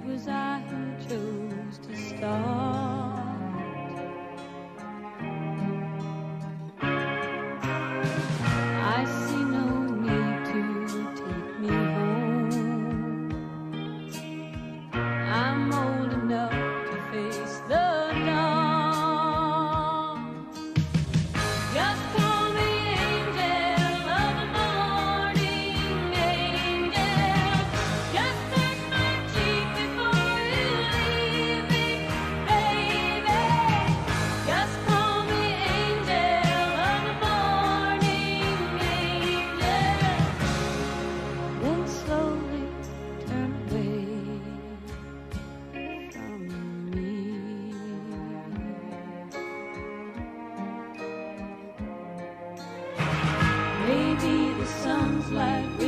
was I who chose to start. I see no need to take me home. I'm old enough to face the dawn. Just call me angel of the morning, angel. Just touch my cheek before you leave me, baby. Just call me angel of the morning, angel. Then slowly turn away from me. Maybe the sun's like